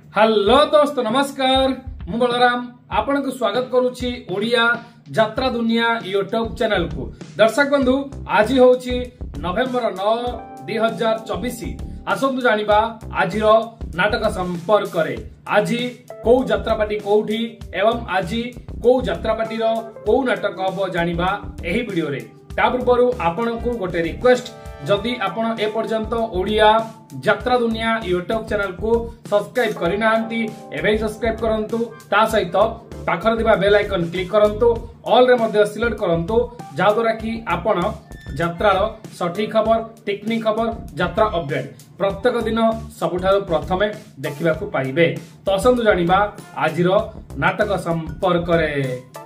Hello दोस्त नमस्कार मु बलराम आपण को स्वागत करुछि ओडिया यात्रा दुनिया यूट्यूब चैनल को। दर्शक बंधु आज होछि नवेम्बर 9 2024। आसंतु जानिबा आजिर नाटक संपर्क रे। आज को यात्रापाटी कोठी एवं आज को यात्रापाटी रो को नाटक हबो जानिबा एही वीडियो रे। ता पूर्व आपण को गोटे रिक्वेस्ट, जदि आपण ए पर्यंत ओडिया यात्रा दुनिया यूट्यूब चैनल को सब्सक्राइब करना एवं सब्सक्राइब करंतु, ता सहित पाखर दिबा बेल आइकन क्लिक करंतु, ऑल रे मध्ये सिलेक्ट करंतु, जा द्वारा कि आपण यात्रार सठिक खबर, टेक्निक खबर, यात्रा अपडेट प्रत्येक दिन सबुठारु प्रथमे देखिबा को पाइबे। तो असंतु जानिबा आजिर नाटक संपर्क रे।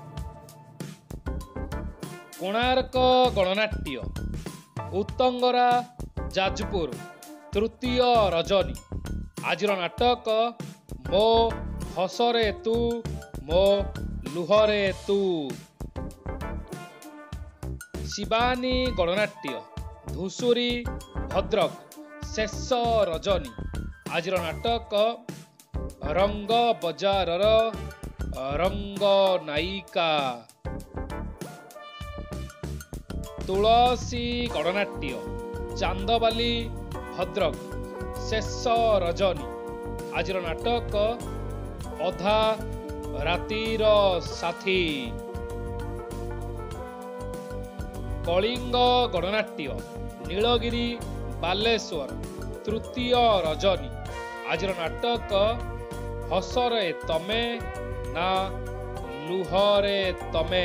कोणार्क गणनाट्य उत्तंगरा जाजपुर तृतीय रजनी। आज नाटक मो हसरे तू मो लुहरे तू। शिवानी गणनाट्य धुसुरी भद्रक शेष रजनी। आज नाटक रंग बजारर रंग नायिका। तुलसी गणनाट्य चांदबाली भद्रक शेष रजनी। आज नाटक अधा रातिर साथी। कलिंग गणनाट्य नीलगिरी बालेश्वर तृतीय रजनी। आज नाटक हसरे तमे ना लुहरे तमे।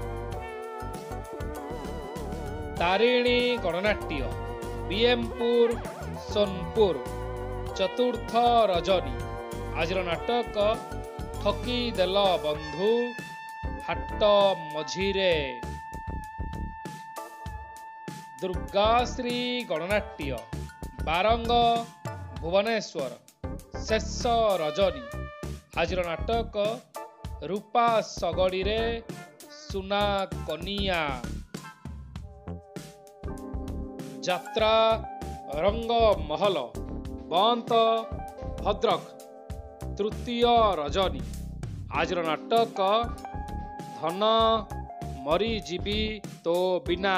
तारिणी गणनाट्य बीएमपुर सोनपुर चतुर्थ रजनी। आज नाटक ठकी देल बंधु हाट मझिरे। दुर्गाश्री गणनाट्य बारंग भुवनेश्वर शेष रजनी। आज नाटक रूपा सगड़ी रे सुना कनिया। यात्रा रंग महल बंत भद्रक तृतीय रजनी। आज नाटक धन मरी जीवी तो बिना।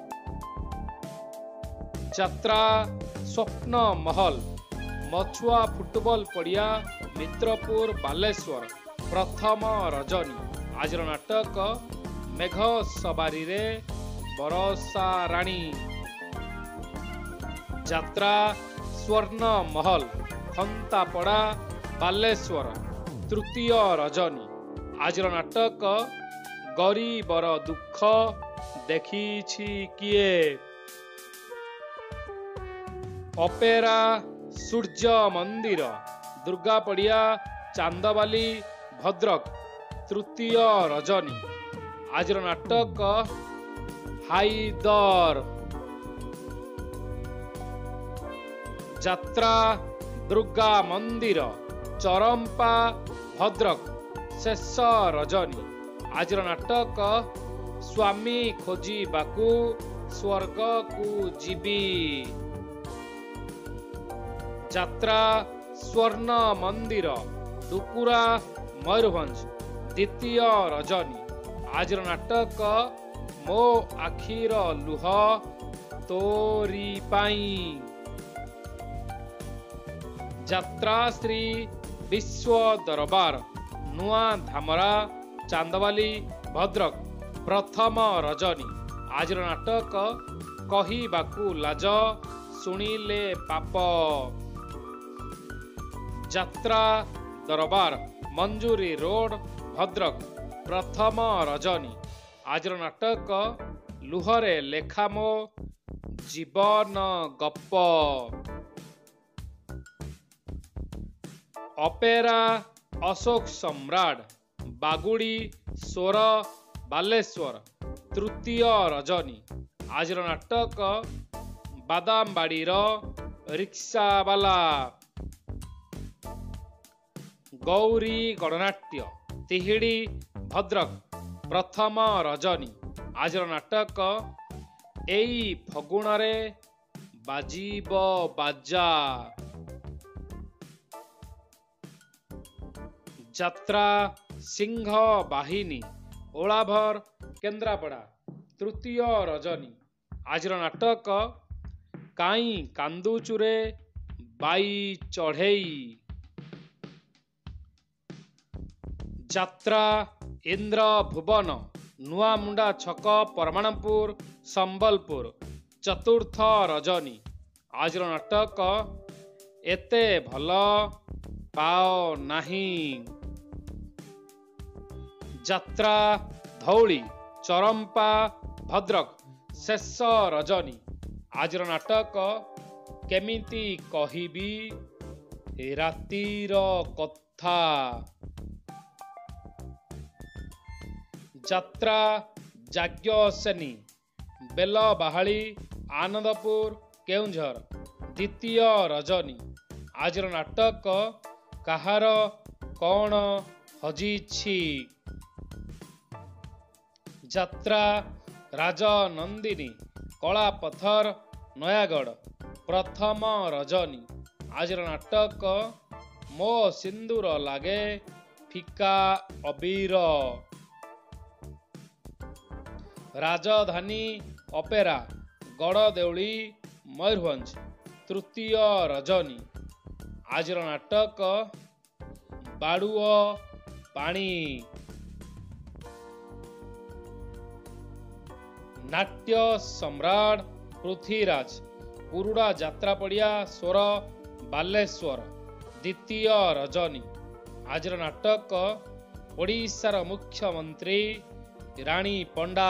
यात्रा स्वप्न महल मछुआ फुटबॉल पड़िया मित्रपुर बालेश्वर प्रथम रजनी। आज नाटक मेघ सवारी रे बरसा राणी। यात्रा स्वर्ण महल खंतापड़ा बालेश्वर तृतीय रजनी। आज नाटक गरीबर दुख देखिछि किए। अपेरा सूर्य मंदिर दुर्गापड़िया चांदबाली भद्रक तृतीय रजनी। आज नाटक हाइदर। यात्रा दुर्गा मंदिर चरंपा भद्रक शेष रजनी। आज नाटक स्वामी खोजी बाकू स्वर्ग को जीवी। यात्रा स्वर्ण मंदिर दुकुरा मयूरभंज द्वितीय रजनी। आज नाटक मो आखिर लुह तोरी पाई। यात्रा श्री विश्व दरबार नुआ धामरा चांदबाली भद्रक प्रथम रजनी। आज नाटक कहिबाकू लाज सुनिले पाप। यात्रा दरबार मंजूरी रोड भद्रक प्रथम रजनी। आज नाटक लुहरे लेखा मो जीवन गप। अपेरा अशोक सम्राट बागुड़ी स्वर बालेश्वर तृतीय रजनी। आज नाटक बादामबाड़ी रिक्शावाला। गौरी गणनाट्य तिहिड़ी भद्रक प्रथम रजनी। आज नाटक एई फगुणरे बाजीब बाजा। ଯାତ୍ରା ସିଂହ ବାହିନୀ ଓଳାଭର କେନ୍ଦ୍ରାପଡ଼ା ତୃତୀୟ ରଜନୀ। ଆଜିର ନାଟକ କାଇଁ କାନ୍ଦୁଚୁରେ ବାଇ ଚଢ଼େଇ। ଯାତ୍ରା ଇନ୍ଦ୍ର ଭୁବନ ନୂଆମୁଣ୍ଡା ଛକ ପରମାଣପୁର ସମ୍ବଲପୁର ଚତୁର୍ଥ ରଜନୀ। ଆଜିର ନାଟକ ଏତେ ଭଲ ପାଅ ନାହିଁ। ଯାତ୍ରା ଧଉଳି ଚରମ୍ପା ଭଦ୍ରକ ଶେଷ ରଜନୀ। ଆଜିର ନାଟକ କେମିତି କହିବି ରାତିର କଥା। ଯାତ୍ରା ଯାଜ୍ଞସେନୀ ବେଲବାହାଳି ଆନନ୍ଦପୁର କେଉଁଝର ଦ୍ୱିତୀୟ ରଜନୀ। ଆଜିର ନାଟକ କାହାର କ'ଣ ହଜିଛି। ଯାତ୍ରା ରାଜନନ୍ଦିନୀ କଳାପଥର ନୟାଗଡ଼ ପ୍ରଥମ ରଜନୀ। ଆଜିର ନାଟକ ମୋ ସିନ୍ଦୁର ଲାଗେ ଫିକା ଅବିର। ରାଜଧାନୀ ଅପେରା ଗଡ଼ଦେଉଳି ମୟୂରଭଞ୍ଜ ତୃତୀୟ ରଜନୀ। ଆଜିର ନାଟକ ବାଡ଼ୁଅ ପାଣି। ନାଟ୍ୟ ସମ୍ରାଟ ପୃଥ୍ୱୀରାଜ ପୁରୁଡ଼ା ଯାତ୍ରା ପଡ଼ିଆ ସ୍ୱର ବାଲେଶ୍ୱର ଦ୍ୱିତୀୟ ରଜନୀ। ଆଜିର ନାଟକ ଓଡ଼ିଶାର ମୁଖ୍ୟମନ୍ତ୍ରୀ ରାଣୀ ପଣ୍ଡା।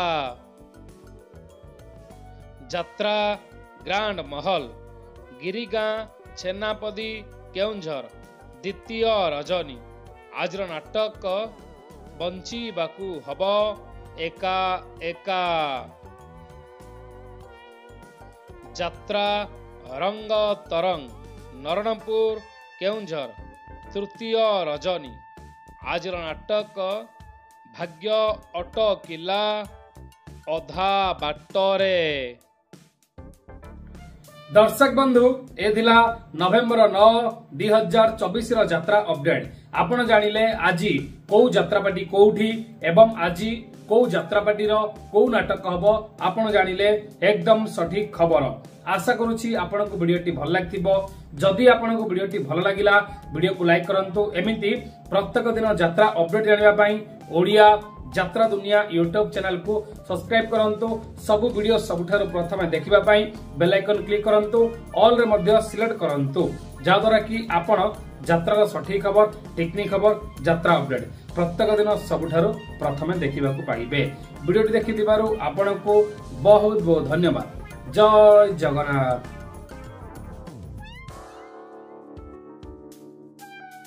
ଯାତ୍ରା ଗ୍ରାଣ୍ଡ ମହଲ ଗିରିଗାଁ ଛେନାପଦୀ କେଉଁଝର ଦ୍ୱିତୀୟ ରଜନୀ। ଆଜିର ନାଟକ ବଞ୍ଚିବାକୁ ହବ ଏକା ଏକା। ଯାତ୍ରା ରଙ୍ଗ ତରଙ୍ଗ ନରଣପୁର କେଉଁଝର ତୃତୀୟ ରଜନୀ। ଆଜିର ନାଟକ ଭାଗ୍ୟ ଅଟକିଲା ଅଧା ବାଟରେ। दर्शक बंधु ए थिला नवेम्बर 9 2024 रो यात्रा अपडेट। आपण जानिले आजी को यात्रापाटी कोठी एवं आजी को यात्रापाटी रो को नाटक हबो आपण जानिले एकदम सठिक खबर। आशा करूची आपण को वीडियोटी भल लागथिबो। जदि आपण को वीडियोटी भल लागिला वीडियो को लाइक करंतु। एमिति प्रत्येक दिन यात्रा अपडेट जानिबा पई ओडिया यात्रा दुनिया यूट्यूब चैनल को सब्सक्राइब करंतु। सब वीडियो सबुठारु प्रथमे देखिबा पई बेल आइकन क्लिक करंतु। ऑल रे मध्य सिलेक्ट करंतु जा द्वारा कि आपण यात्रा सठिक खबर टेक्निक खबर यात्रा अपडेट प्रत्येक दिन सबुठारु प्रथमे देखिबा को पाइबे। वीडियोटी देखिथिबारु आपण को बहुत बहुत धन्यवाद। जय जगन्नाथ।